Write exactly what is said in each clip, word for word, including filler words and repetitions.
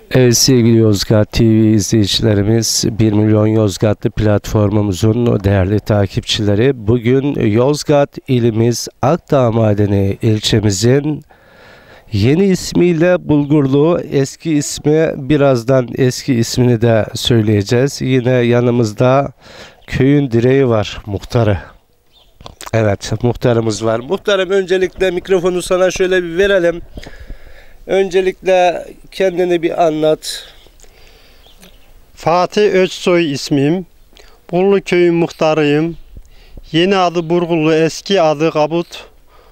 Evet sevgili Yozgat T V izleyicilerimiz, bir milyon Yozgatlı platformumuzun değerli takipçileri, bugün Yozgat ilimiz Akdağ Madeni ilçemizin yeni ismiyle Bulgurlu, eski ismi, birazdan eski ismini de söyleyeceğiz. Yine yanımızda köyün direği var, muhtarı. Evet, muhtarımız var. Muhtarım, öncelikle mikrofonu sana şöyle bir verelim. Öncelikle kendini bir anlat. Fatih Özsoy ismim. Bullu köyün muhtarıyım. Yeni adı Burgullu, eski adı Kabut.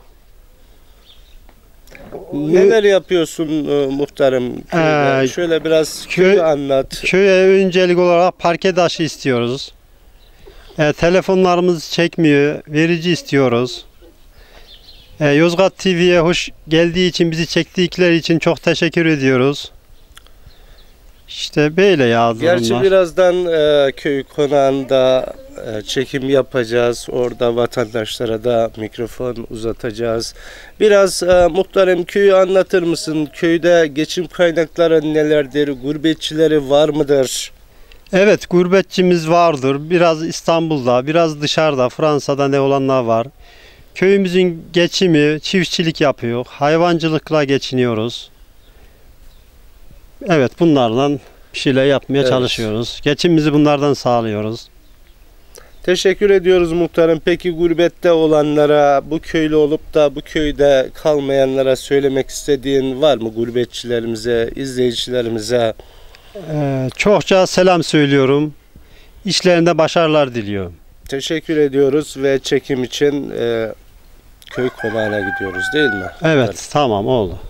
Neler yapıyorsun e, muhtarım? Köyde? Ee, şöyle biraz köy, köyü anlat. Köye öncelik olarak parke taşı istiyoruz. Ee, telefonlarımız çekmiyor. Verici istiyoruz. Ee, Yozgat T V'ye hoş geldiği için, bizi çektikleri için çok teşekkür ediyoruz. İşte böyle ya durumlar. Gerçi birazdan e, köy konağında e, çekim yapacağız. Orada vatandaşlara da mikrofon uzatacağız. Biraz e, muhtarım, köyü anlatır mısın? Köyde geçim kaynakları nelerdir? Gurbetçileri var mıdır? Evet, gurbetçimiz vardır. Biraz İstanbul'da, biraz dışarıda, Fransa'da ne olanlar var. Köyümüzün geçimi, çiftçilik yapıyor. Hayvancılıkla geçiniyoruz. Evet, bunlardan bir şeyler yapmaya Evet. çalışıyoruz. Geçimimizi bunlardan sağlıyoruz. Teşekkür ediyoruz muhtarım. Peki gurbette olanlara, bu köylü olup da bu köyde kalmayanlara söylemek istediğin var mı? Gurbetçilerimize, izleyicilerimize. Ee, çokça selam söylüyorum. İşlerinde başarılar diliyorum. Teşekkür ediyoruz ve çekim için e, köy konağına gidiyoruz değil mi? Evet, tamam oldu.